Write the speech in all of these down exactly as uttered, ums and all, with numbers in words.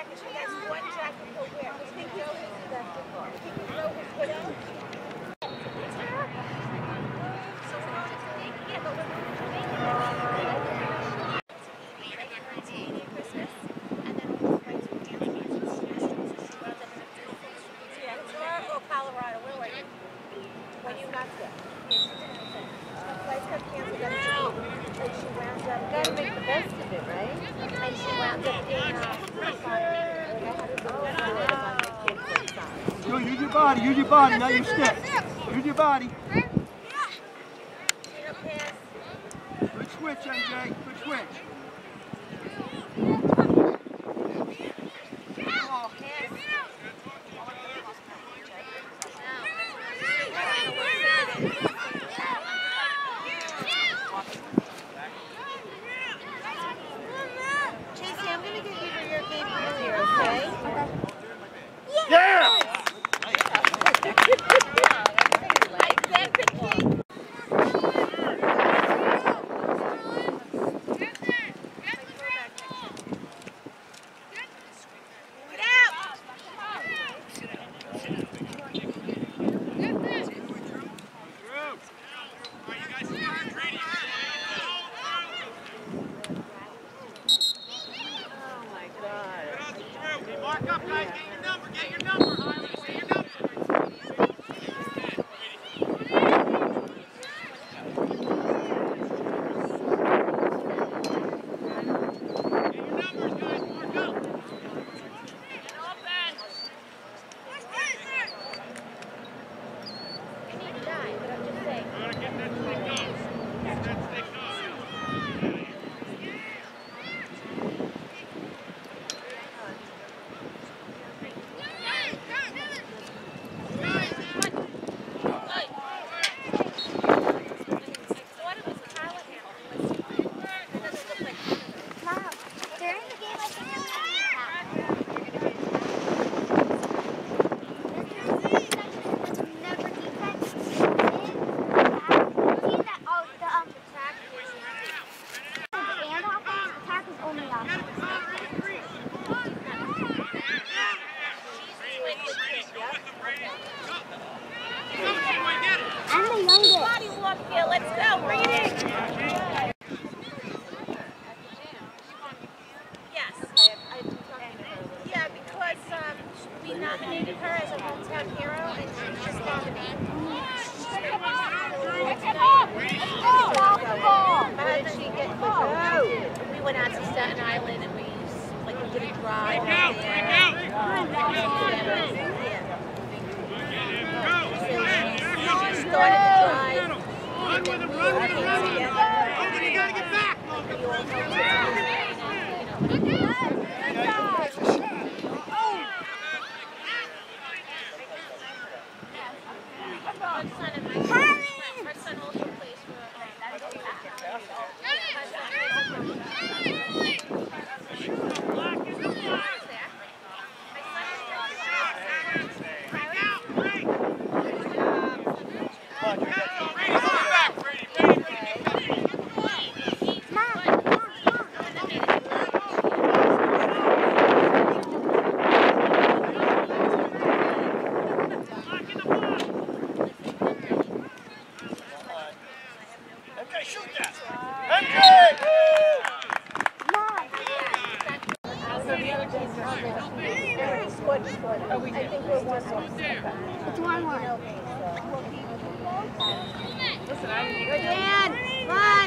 jacket. She has one jacket he'll wear. I think he'll I think he'll throw his hood out. Use your body, use your body, not your stick. Use your body. Good switch, M J. Good switch. Oh. Casey, I'm going to give you your game earlier, okay? Yeah! Mark up, guys. Get your number. Get your number. Harley. Say your number. Get your numbers, guys. Mark up. Get off that. I need to die, but I'm just saying. Gotta get that stick off. Get that stick off. Let's go, reading. Yes. Yeah, because um, we nominated her as a hometown hero, and she's just nominated. How did she get quicker? We went out to Staten Island, and we like we did a drive out there. Yeah. She started the drive. Run with him, run with him, run with him. Logan, you gotta get back, Logan. Her son also plays for I think we're one one. It's one one. Listen, I Go Dan! Run!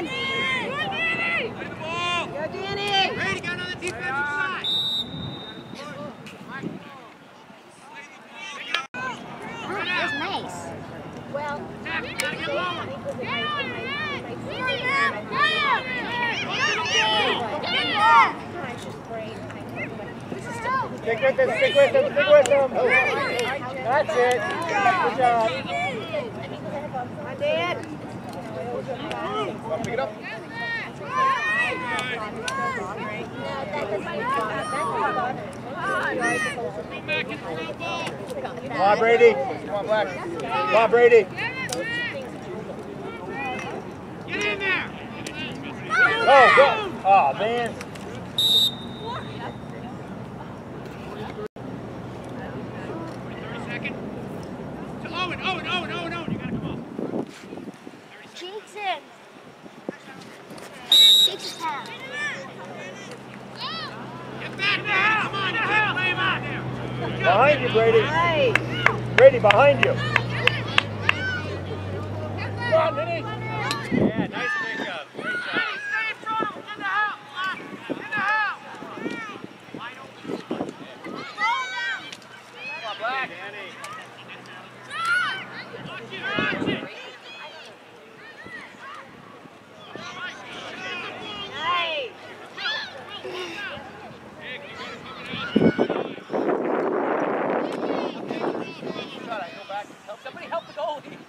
Go Danny! Ready, go on the defensive side. Oh, that's nice. Well, Tabby, you gotta get lower. Stick with them, stick with them, stick with them. That's it. Good job. Come on, Dan. Pick it up. Come on, Brady. Come on, Black. Come on, Brady. Get in there. Oh, go. Oh, man. Behind you, Brady. Nice. Brady, behind you. Come on, Vinny. Yeah, nice pickup. Great job. Stay in front of him. In the house. In the house. Come on, Black. Danny. Watch it, watch it. Nice. Somebody help the goalie.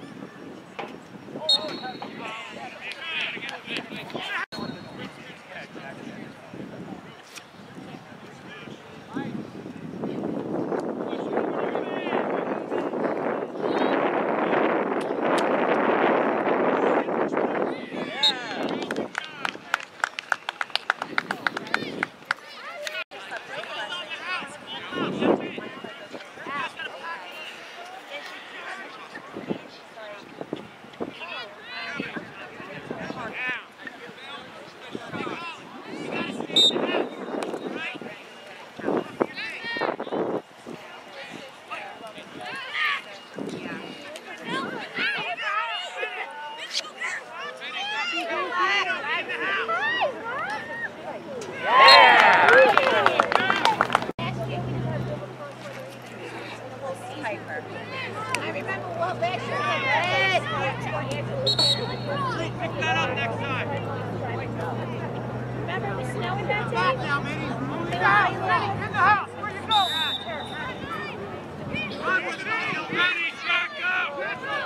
I remember what back there. Pick that up next time. Remember it was snowing that day? Back now, Minnie. In the house. In the house. Where you go? Run with it, Minnie. Ready, Jack, go.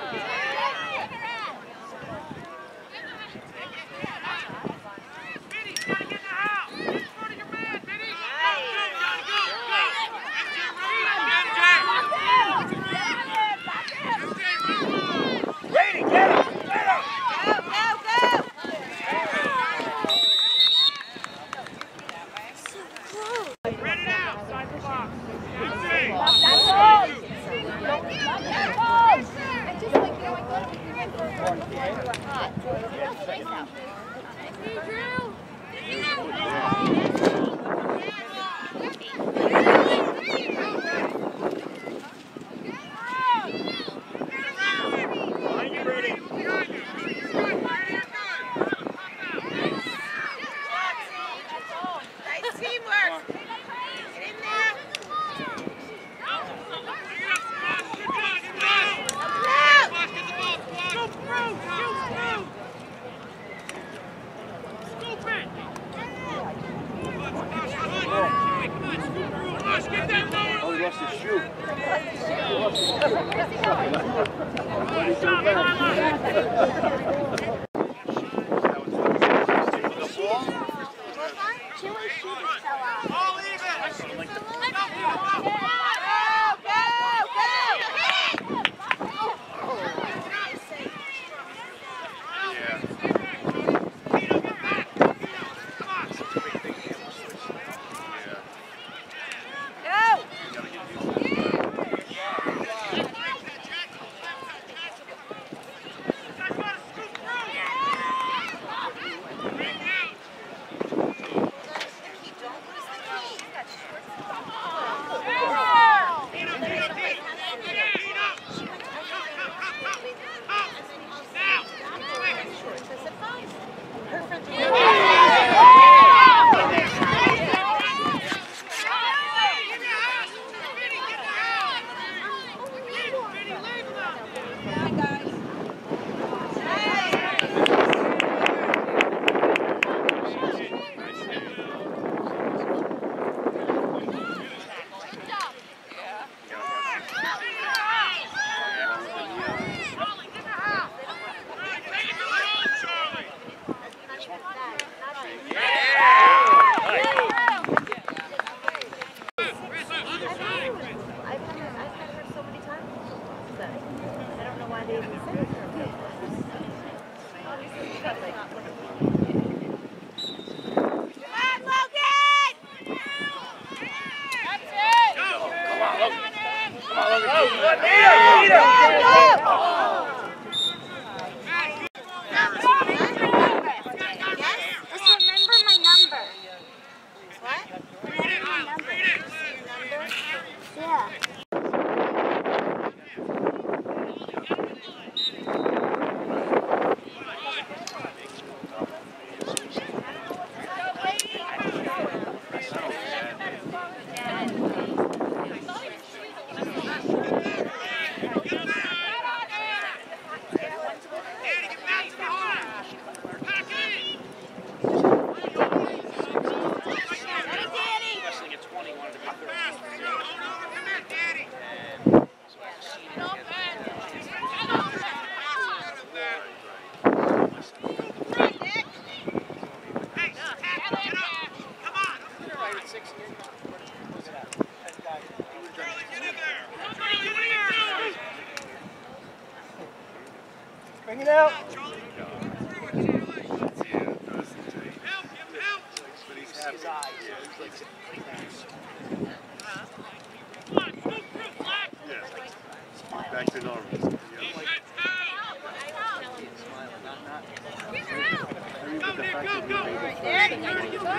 Minnie's got to get in the house. Get in front of your man, Minnie. Go, go, go, go. M J, Brady, get him! Get him! Go, go, go! ready now. Side the box. M J. That goal! That goal! I just like, you know, I thought we went for a run before we were hot. So it was a real space out. Hey, Drew! Behind you, Brady. Nice teamwork! Get in there! Oh, he lost his shoe. Chili's shoe just fell out. All even. Go, go, go! Don't lose the key. Looking out. Back to normal. Go, Nick, go, go! There. Go, Danny's back,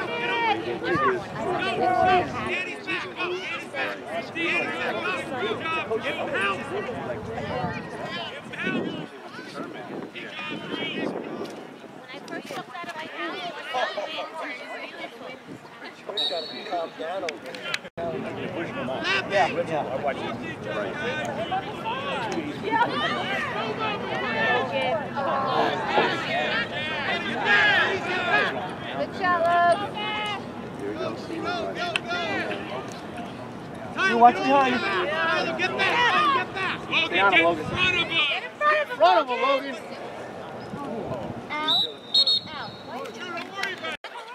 go! Danny's back! Danny's back, go! Good job! Give him help! Give him help! Good job, Reed! When I first walked out of my house, one of the wins is beautiful. We've got to calm down over there. Yeah, yeah. I'm watching. Good shot, Luke. You watch behind you. Tyler, get back! Get back! Logan, Down, get in Logan. front of him! Get in front of him, Front of him, Logan. Out. Out. What? Don't worry about it.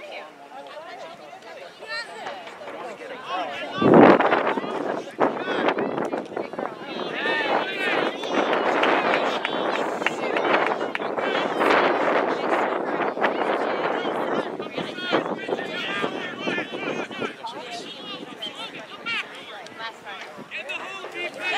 And the whole defense!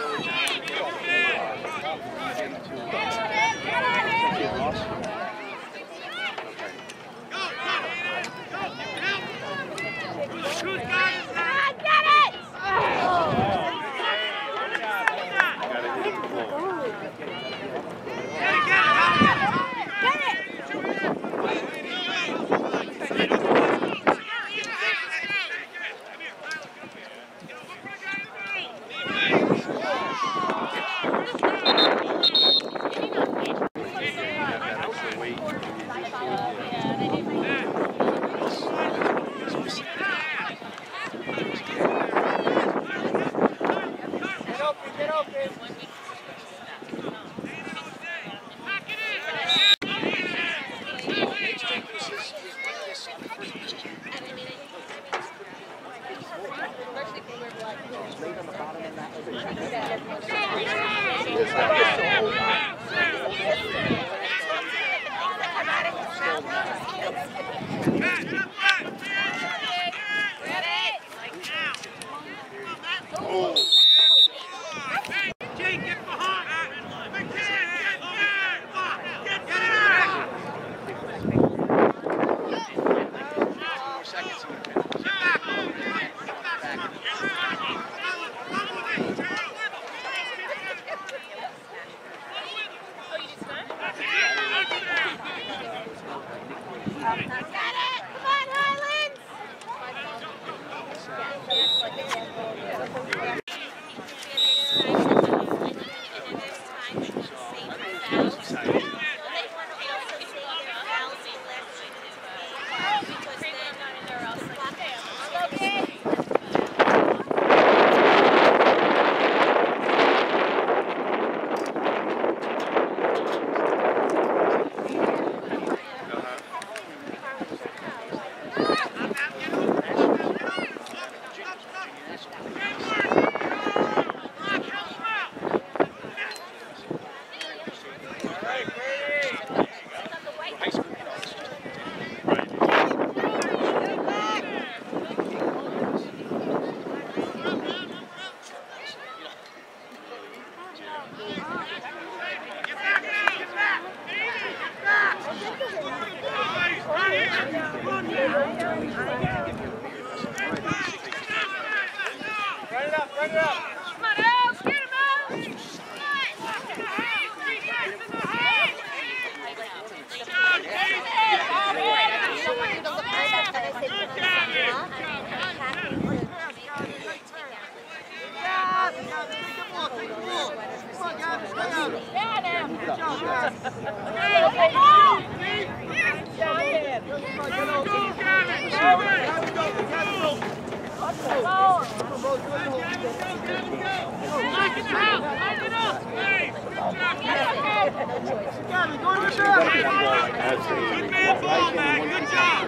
Good man ball, man. Good job.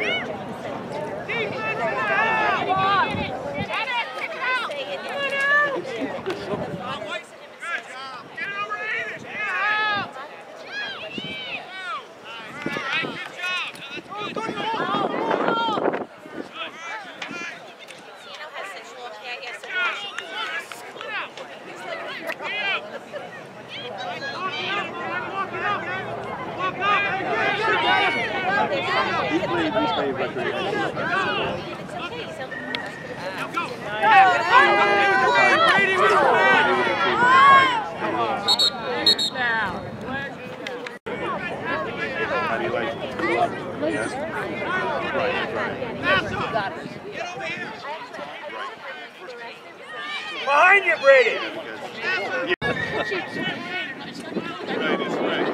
Defense now. Get it. Pick it out. Get it out. Good job. Get it over Aiden. Get it out. play recreation. How do you like it? Yes? Right, right. Behind you, Brady! Right is right.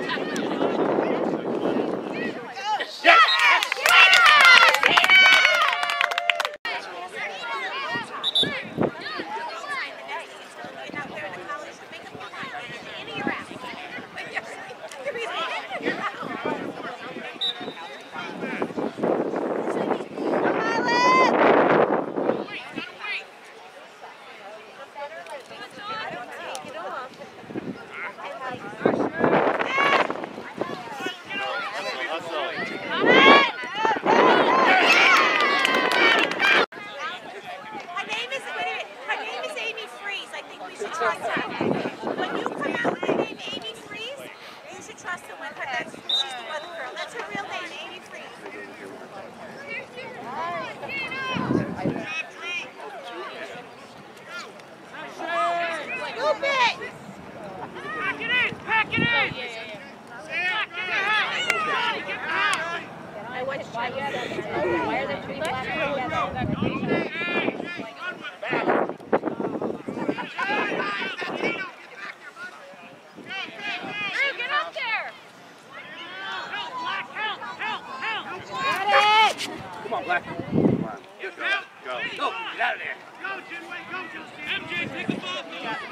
Yes! When you come out with the name Amy Freeze, you should trust her with her. That's, she's the weather girl. That's her real name, Amy Freeze. Scoop it! Pack it in! Pack it in! Pack it in! I went to try to get it. Why are the three black Come on, Black. Come on. Go. Go. Go. Get out of there. Go, Jinway, go, Justin. M J, take the ball.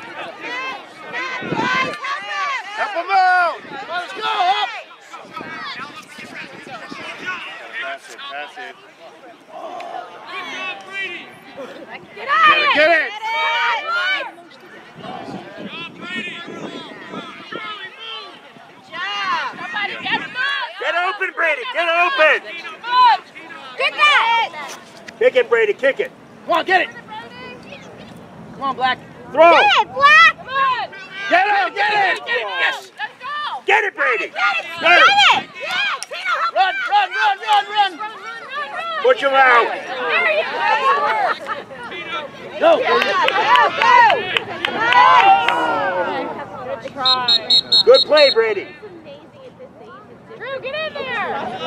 Help him out! Let's go. Up. Pass it, pass it. Good job, Brady. Get out of Get it! Get Good job, Brady. Charlie, move. Somebody get him up! Get open, Brady. Get open. Kick it! Kick it, Brady. Kick it. Come on, get it. Come on, Black. Throw. Get it, Black! Come on! Get it. Get it. Get it. Yes. Let's go! Get it, Brady. Get it! Get it! Yeah, Tina, help Run, run, run, run, run. Run, run, run, run! Put your mouth. There you go! Go. Go, go, go! Good try. Good play, Brady. Drew, get in there!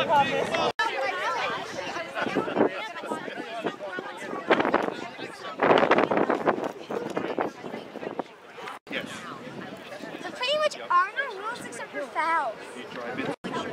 Yes. So pretty much are no rules except for fouls. You try mid.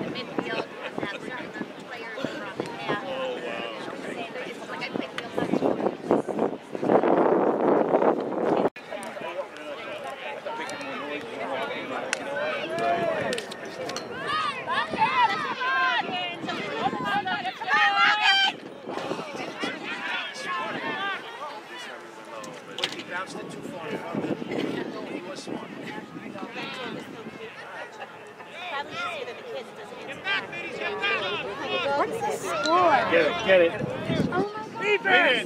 Bounced it too far. He was smart. Probably easier than the kids doesn't Get back, ladies, get back. What's the score? Get it, get it. Oh my God. Defense!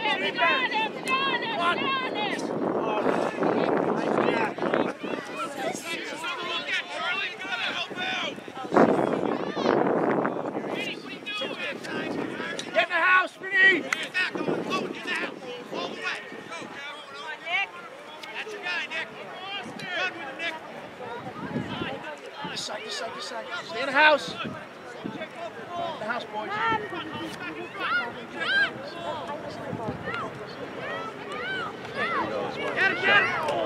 Get in the house, Brady! Get back, go, go, get out. All the way. Go, Cal. Come on, Nick. That's your guy, Nick. Good with him, Nick. This side, this side, this side. Stay in the house. In the house, boys. Get it, get it.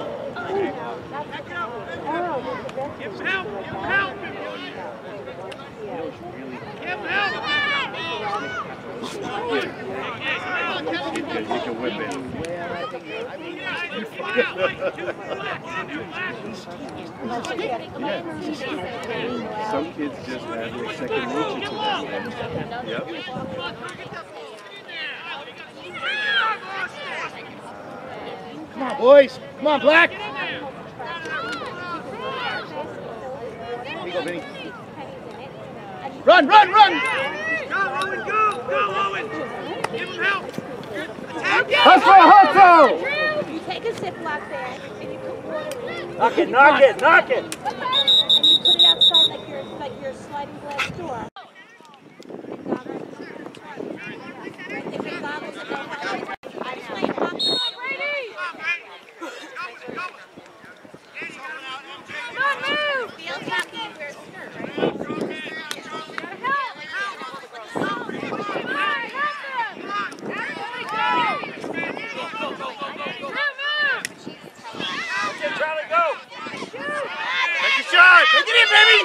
Give him help, give him help. Give him help. You can, you can whip it. Some kids just have their second nature to them. Yep. Come on, boys. Come on, Black. Here you go, Vinny. Run, run, run! Go, Owen, go! Go, Owen! Give him help! Attack him! Hustle, hustle! You take a Ziploc bag and you put water in it. Knock it, knock it, knock it! And you put it outside like your like your sliding glass door. baby!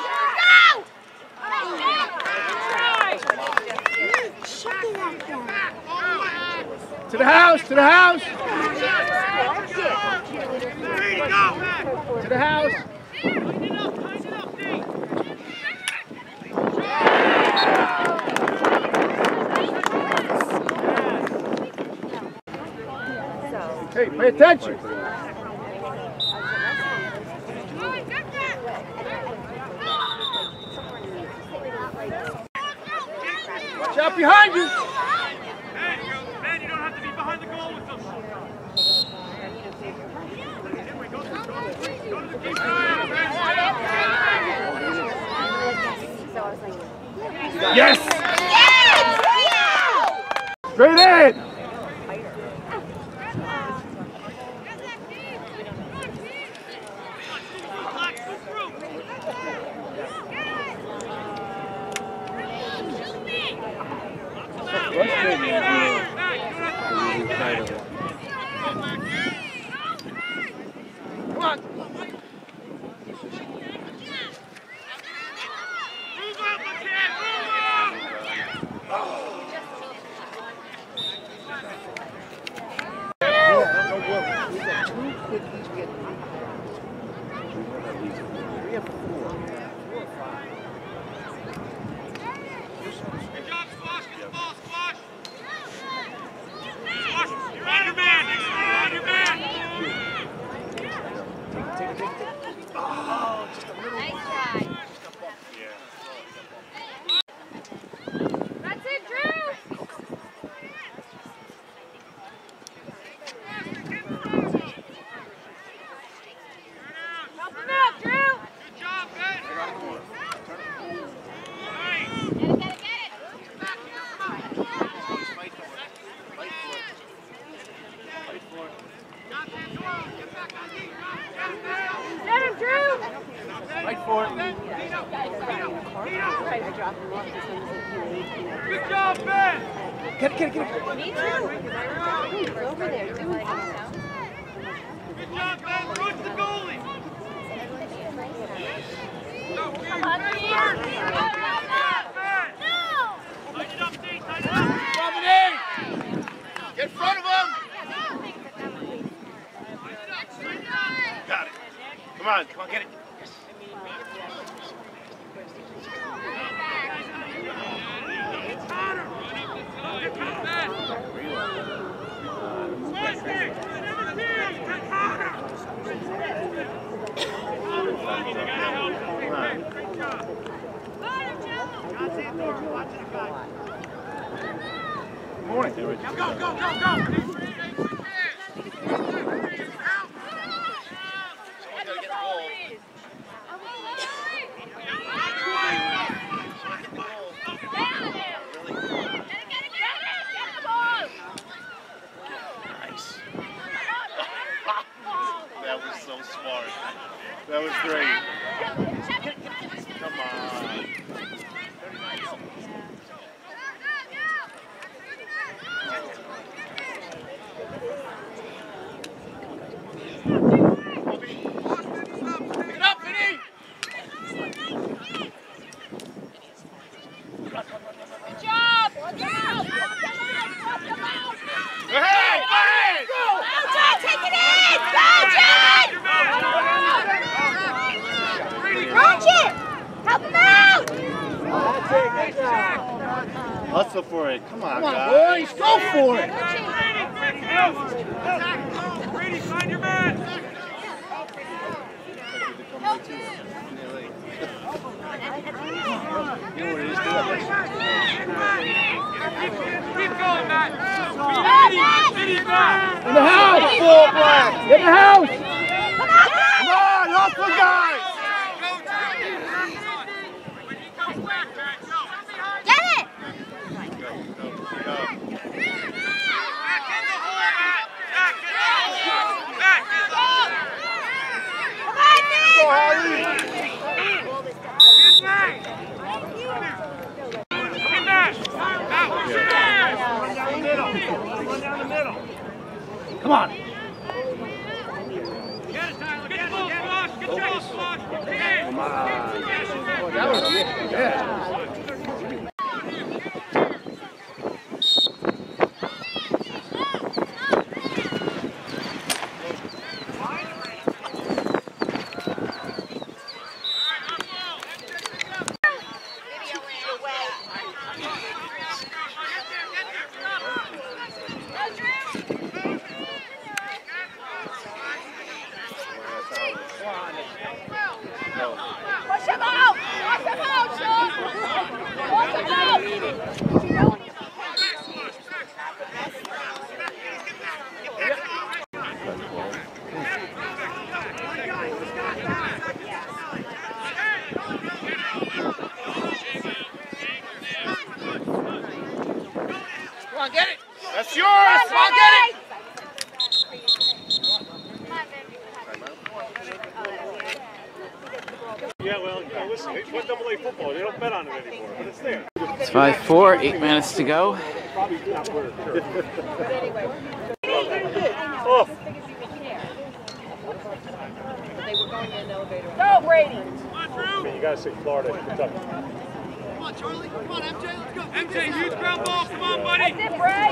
To the house, to the house! To the house! Hey, pay attention! Watch out behind you! Man, you don't have to be behind the goal with them. Go to the keep Yes! Straight in! Come on! Fight for it. Good job, Ben! Get it, get it, get it. Me too. He's over there doing something. Good job, Ben! Throw it to the goalie! Come on, here. Tighten it up, Steve! Tighten it up! Dominic! Get in front of him! Got it. Come on, come on, get it. Good morning. Go, go, go, go! That was so smart. That was great. Come on. Pick it up, Vinny! Good job. Look out. Hey! Hey! Go! Go, John. Take it in. Go, John. Coach it. Help him out. That's it, good job. Hustle for it. Come on, Come on, guys. boys, go for it! Brady, find your man! Keep going, Matt! Vinny's back! In the house! Full black! In the house! Come on, hustle, guys! Get it. Go, Harley! Come on! Get it, Tyler! Get it, get it! Come on. That was good. Yeah. Push him out! Push him out, Sean! Push him out! Come on, get it! That's yours! Come on, get it! Yeah, well, you know, listen, it's one double A football. They don't bet on it anymore, but it's there. It's five four, eight minutes to go. Oh. Go, Brady! You gotta say Florida, Kentucky. Come on, Charlie. Come on, M J. Let's go. M J, huge ground ball. Come on, buddy. That's it, Bray!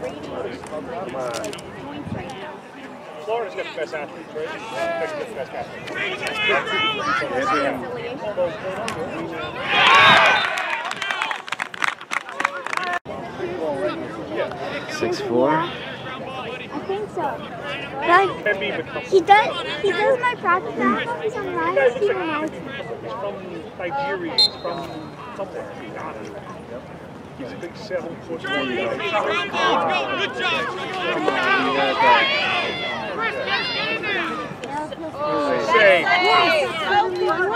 Florida's got the best athletes, right? Texas got the best athletes. Six four. I think so. But he does. He does my practice album. He's on live stream and He's from Nigeria. He's from somewhere. He's a big seven foot. Charlie, huge ground ball. Let's go. Good job. Say. Come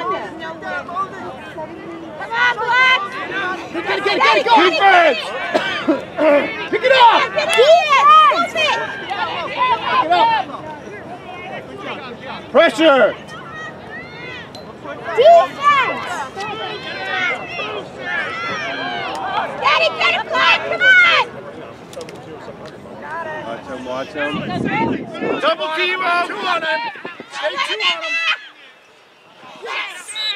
on, Black! Get it, get it, get it, go! Defense! Pick it up! Defense! Pick it up! Pressure! Defense! Get it, get it, Black! Come on! Watch him, watch him. Double team up! Two on him! Stay two on him! Yes!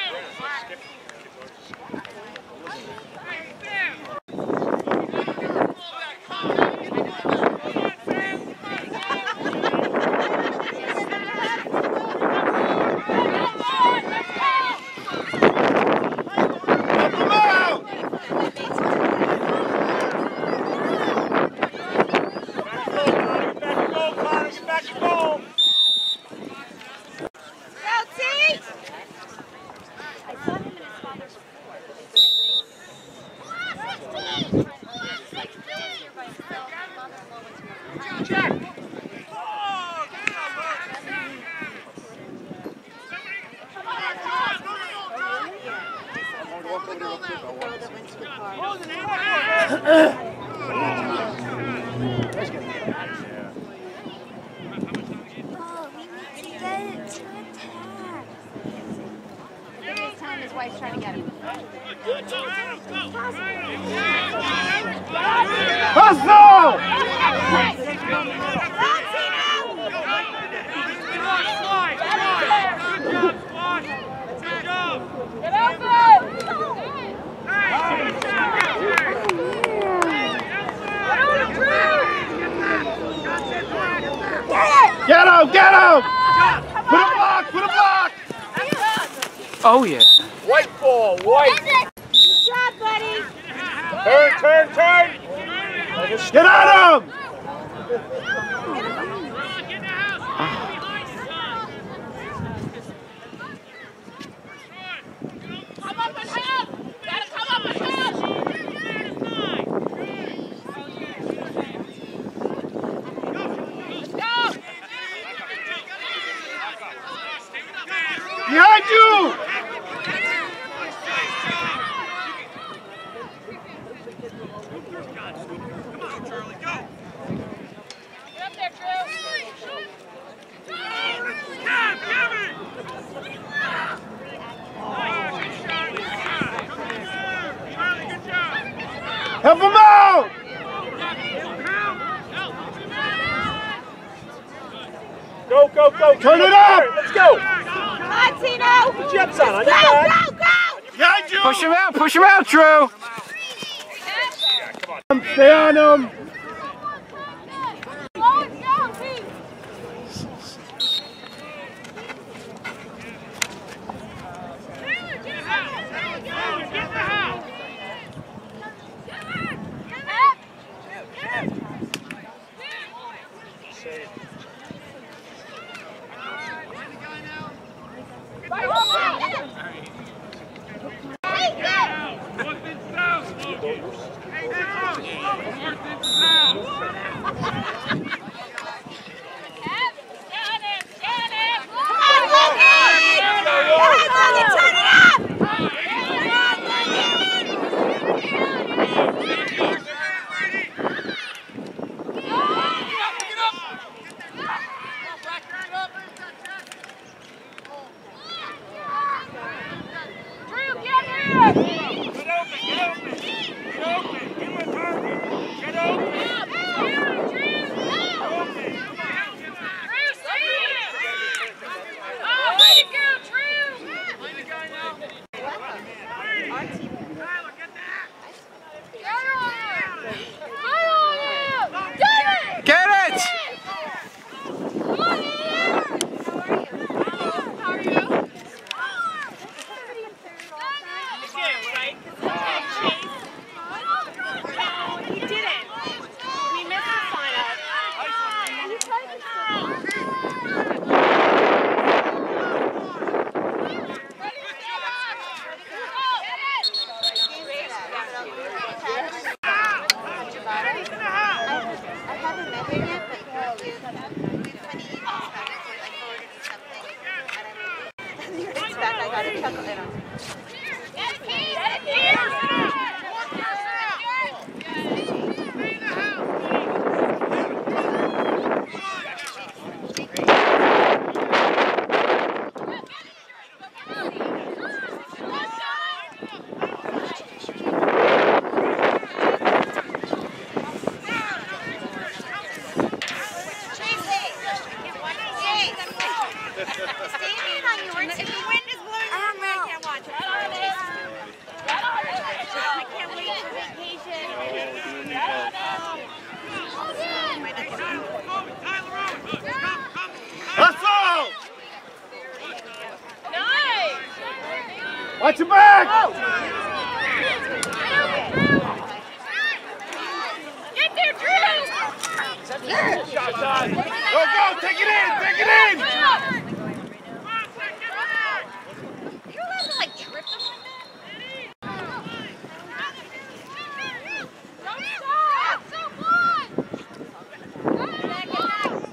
Hustle! Get him! Get him! Put a block! Put a block! Oh yeah. White ball! White! Good job, buddy! Turn! Turn! Turn! Get at him! Come up and help! Gotta come up and help! Let's go! Behind you! Get up there, Drew! Help him out! Go, go, go! Turn it up! Let's go! Come on, back, son. On your back. Go, go! Behind you! Push him out, push him out, Drew! Stay on him. Watch your back! Get there, Drew! Shot on! Go, go! Take it in! Take it in! You allowed to like trip them like that? Don't stop! So good! Go back it out!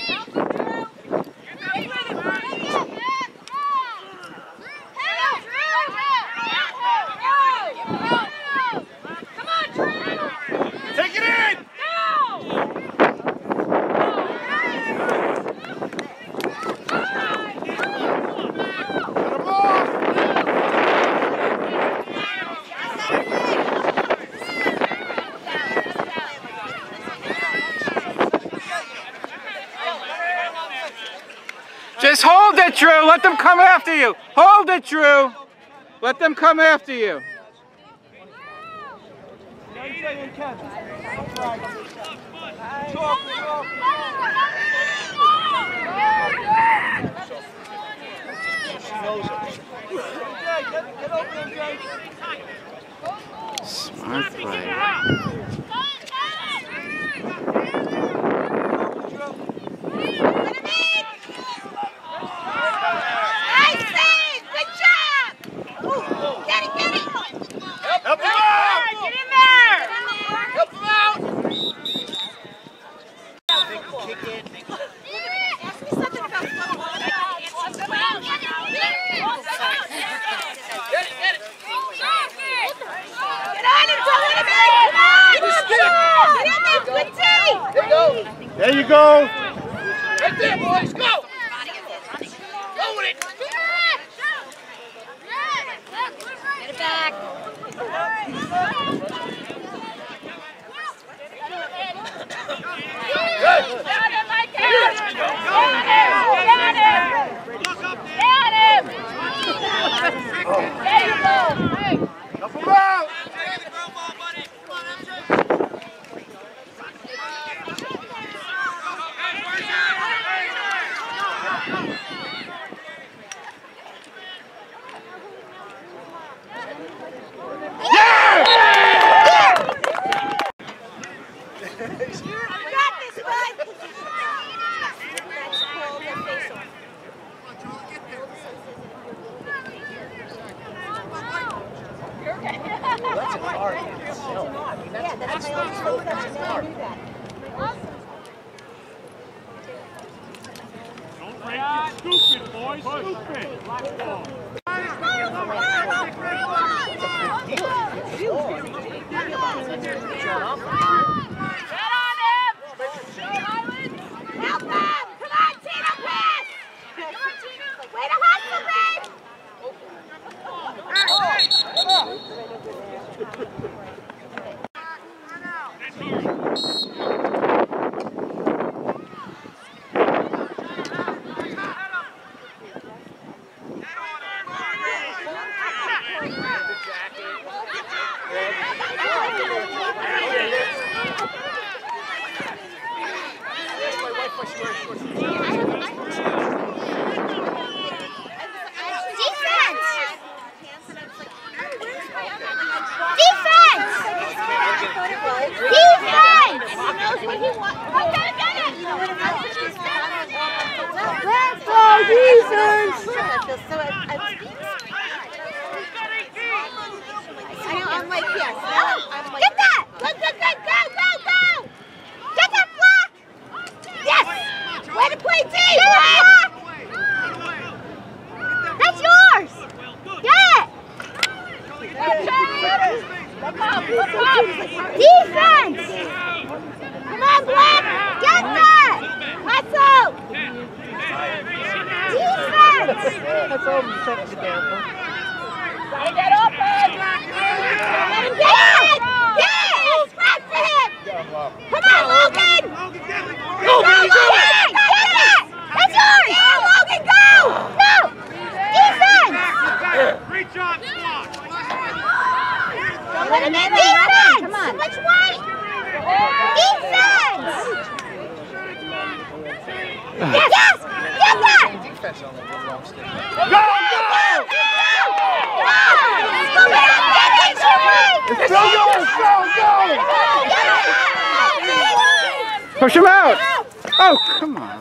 Just hold it, Drew. Let them come after you. Hold it, Drew. Let them come after you. Smart play. There you go. Right there, boys. Go. Go with it. Get it back. Good. Got him, Mike. Got him. Got him. Got him. this, bud! Let's pull the face off. You're okay. That's an art in itself. I mean, that's, Yeah, that's that's my own so school. that's That's an why I art. knew that. Don't break it. Scoop it, boys. Scoop it. Black ball. Help him! Come on, Tina, pass! Come on, Tina! Way to hustle, babe! Defense! Come on, Black! Get that! Hustle! Defense! That's all you set to down. Gotta get open! Let him get it! Yes! Back to him! Come on, Logan! Go, Logan! Get it! That's yours! Go, Logan, go! No! Defense! Reach on, squad. Let him in defense! Come on. So much weight! Defense! Yes! Yes! Get that! Defense on that long stick. Go! Go! Go! Go! Get it! It's still going! Go, go! Push him out! Oh, come on.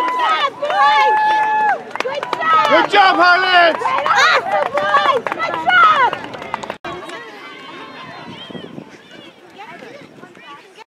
Good job, boys! Good job! Good job, Harlan! Awesome, boys! Good job!